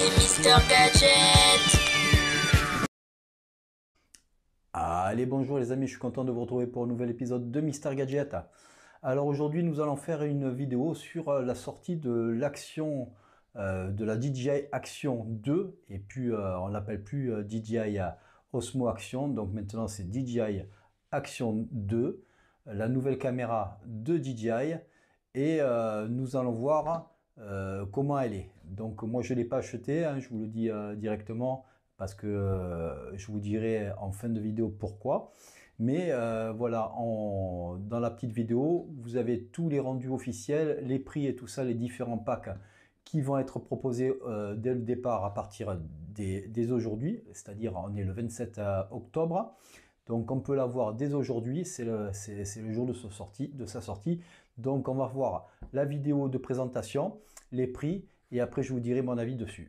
c'est Mister Gadget. Allez, bonjour les amis, je suis content de vous retrouver pour un nouvel épisode de Mister Gadget. Alors aujourd'hui, nous allons faire une vidéo sur la sortie de l'action de la DJI Action 2 et puis on l'appelle plus DJI Osmo Action, donc maintenant c'est DJI Action 2, la nouvelle caméra de DJI et nous allons voir comment elle est. Donc moi je ne l'ai pas acheté, hein, je vous le dis directement parce que je vous dirai en fin de vidéo pourquoi. Mais voilà, dans la petite vidéo, vous avez tous les rendus officiels, les prix et tout ça, les différents packs qui vont être proposés dès le départ à partir dès aujourd'hui, c'est-à-dire on est le 27 octobre. Donc on peut l'avoir dès aujourd'hui, c'est le jour de sa sortie. Donc on va voir la vidéo de présentation, les prix et après je vous dirai mon avis dessus.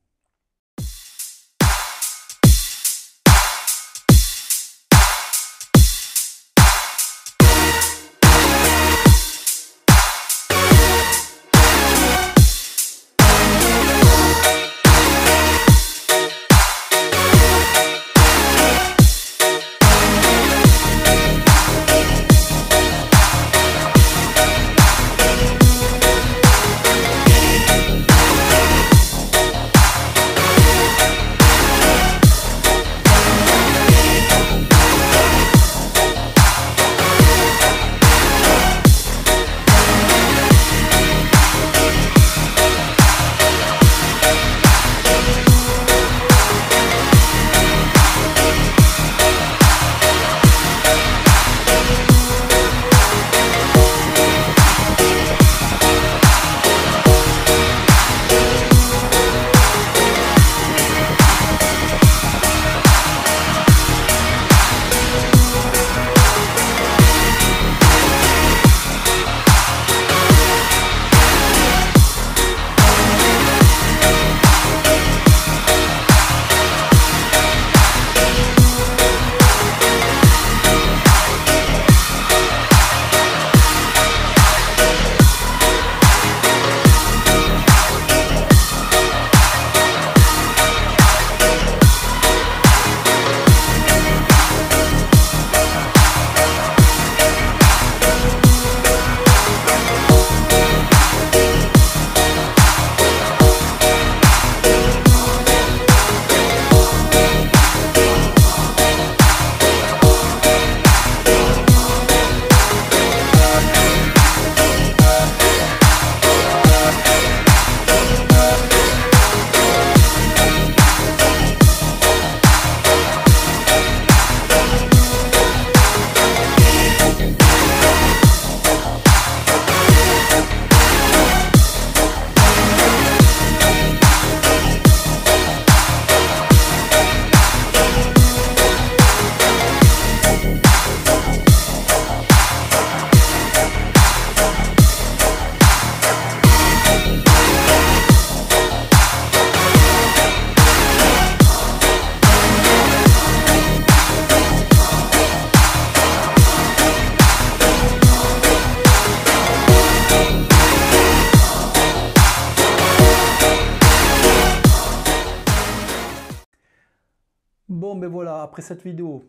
Bon, ben voilà, après cette vidéo,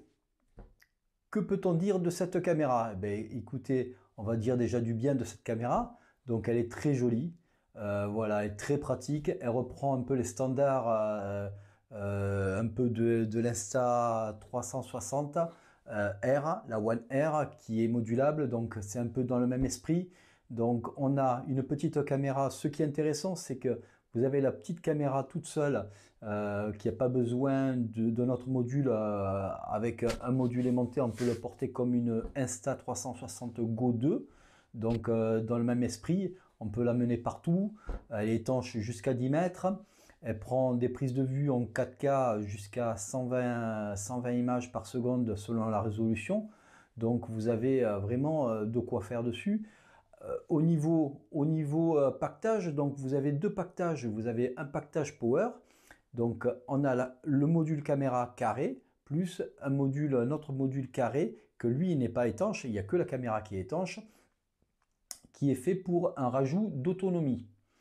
que peut-on dire de cette caméra? Eh ben, écoutez, on va dire déjà du bien de cette caméra. Donc, elle est très jolie. Voilà, elle est très pratique. Elle reprend un peu les standards un peu de l'Insta360 R, la One R, qui est modulable. Donc, c'est un peu dans le même esprit. Donc, on a une petite caméra. Ce qui est intéressant, c'est que vous avez la petite caméra toute seule qui n'a pas besoin de notre module. Avec un module aimanté, on peut le porter comme une Insta360 Go 2. Donc, dans le même esprit, on peut l'amener partout. Elle est étanche jusqu'à 10 mètres. Elle prend des prises de vue en 4K jusqu'à 120 images par seconde selon la résolution. Donc, vous avez vraiment de quoi faire dessus. Au niveau pactage, donc vous avez deux pactages. Vous avez un pactage power. Donc on a le module caméra carré plus un autre module carré que lui n'est pas étanche. Il n'y a que la caméra qui est étanche, qui est fait pour un rajout d'autonomie.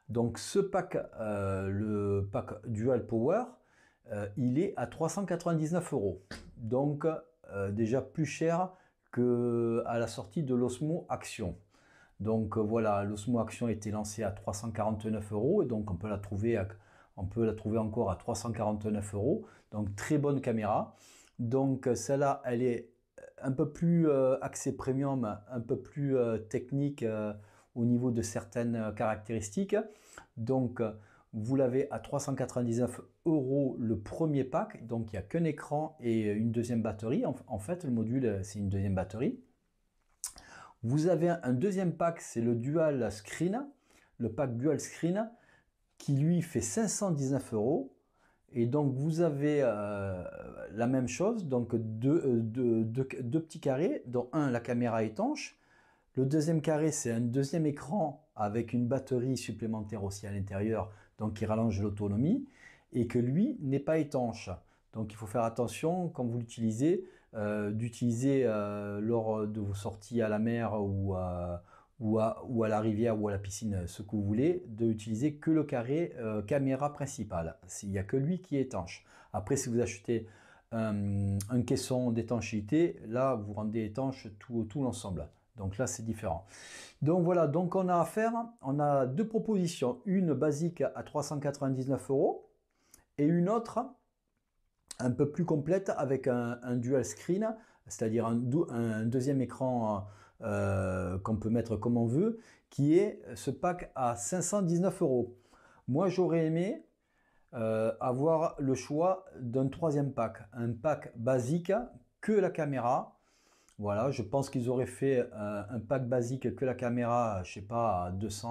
Donc ce pack, le pack Dual Power, il est à 399 €. Donc déjà plus cher qu'à la sortie de l'Osmo Action. Donc voilà, l'Osmo Action a été lancé à 349 € et donc on peut la trouver encore à 349 €. Donc très bonne caméra. Donc celle-là, elle est un peu plus axée premium, un peu plus technique au niveau de certaines caractéristiques. Donc vous l'avez à 399 € le premier pack. Donc il n'y a qu'un écran et une deuxième batterie. En fait, le module, c'est une deuxième batterie. Vous avez un deuxième pack, c'est le Dual Screen, le pack Dual Screen, qui lui fait 519 €. Et donc vous avez la même chose, donc deux petits carrés, dont un, la caméra étanche. Le deuxième carré, c'est un deuxième écran avec une batterie supplémentaire aussi à l'intérieur, donc qui rallonge l'autonomie, et que lui n'est pas étanche. Donc il faut faire attention quand vous l'utilisez, d'utiliser lors de vos sorties à la mer ou à la rivière ou à la piscine, ce que vous voulez, d'utiliser que le carré caméra principale. Il n'y a que lui qui est étanche. Après, si vous achetez un caisson d'étanchéité, là, vous rendez étanche tout l'ensemble. Donc là, c'est différent. Donc voilà, donc on a deux propositions. Une basique à 399 € et une autre un peu plus complète avec un dual screen, c'est-à-dire un deuxième écran qu'on peut mettre comme on veut, qui est ce pack à 519 €. Moi, j'aurais aimé avoir le choix d'un troisième pack, un pack basique que la caméra. Voilà, je pense qu'ils auraient fait un pack basique que la caméra, je sais pas, à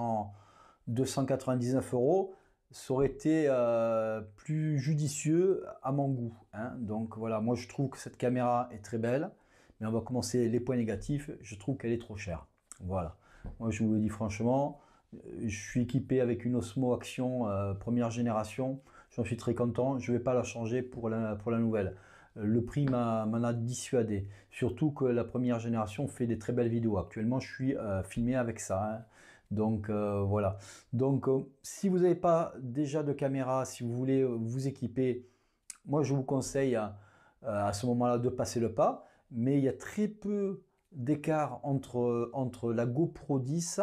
299 €. Ça aurait été plus judicieux à mon goût, hein. Donc voilà, moi je trouve que cette caméra est très belle, mais on va commencer les points négatifs. Je trouve qu'elle est trop chère. Voilà, moi je vous le dis franchement, je suis équipé avec une Osmo Action première génération. J'en suis très content. Je ne vais pas la changer pour la nouvelle. Le prix m'en a dissuadé. Surtout que la première génération fait des très belles vidéos. Actuellement, je suis filmé avec ça, hein. Donc voilà. Donc si vous n'avez pas déjà de caméra, si vous voulez vous équiper, moi je vous conseille à ce moment-là de passer le pas. Mais il y a très peu d'écart entre la GoPro 10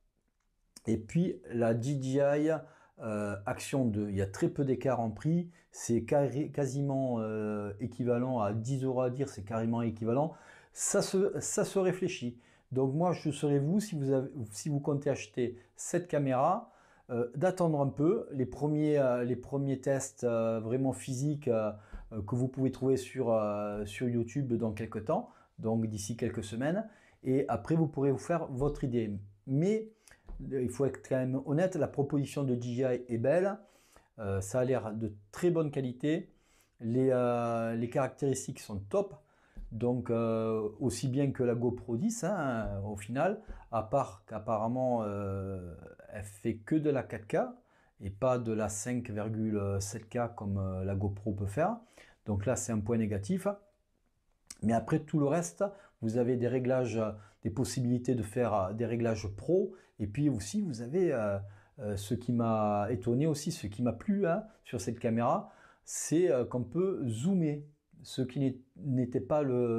et puis la DJI Action 2. Il y a très peu d'écart en prix. C'est quasiment équivalent à 10 € à dire. C'est carrément équivalent. Ça se réfléchit. Donc moi, je serais vous, si vous comptez acheter cette caméra, d'attendre un peu les premiers tests vraiment physiques que vous pouvez trouver sur YouTube dans quelques temps, donc d'ici quelques semaines. Et après, vous pourrez vous faire votre idée. Mais il faut être quand même honnête, la proposition de DJI est belle. Ça a l'air de très bonne qualité. Les caractéristiques sont top. Donc aussi bien que la GoPro 10 hein, au final, à part qu'apparemment elle fait que de la 4K et pas de la 5,7K comme la GoPro peut faire. Donc là c'est un point négatif. Mais après tout le reste, vous avez des réglages, des possibilités de faire des réglages pro. Et puis aussi vous avez ce qui m'a étonné aussi, ce qui m'a plu hein, sur cette caméra, c'est qu'on peut zoomer. Ce qui n'était pas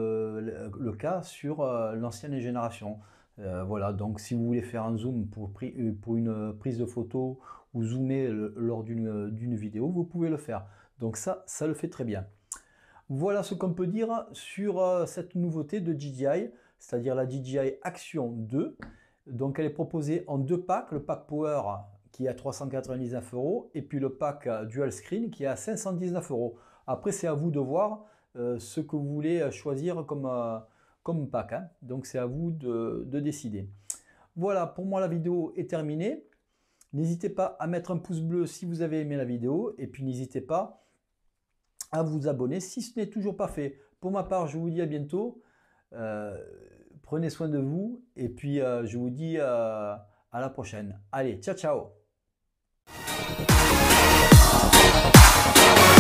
le cas sur l'ancienne génération. Voilà, donc si vous voulez faire un zoom pour une prise de photo ou zoomer lors d'une vidéo, vous pouvez le faire. Donc ça le fait très bien. Voilà ce qu'on peut dire sur cette nouveauté de DJI, c'est-à-dire la DJI Action 2. Donc elle est proposée en deux packs, le pack Power qui est à 399 € et puis le pack Dual Screen qui est à 519 €. Après c'est à vous de voir ce que vous voulez choisir comme pack, hein. Donc c'est à vous de décider. Voilà, pour moi la vidéo est terminée. N'hésitez pas à mettre un pouce bleu si vous avez aimé la vidéo et puis n'hésitez pas à vous abonner si ce n'est toujours pas fait. Pour ma part, je vous dis à bientôt. Prenez soin de vous et puis je vous dis à la prochaine. Allez, ciao ciao.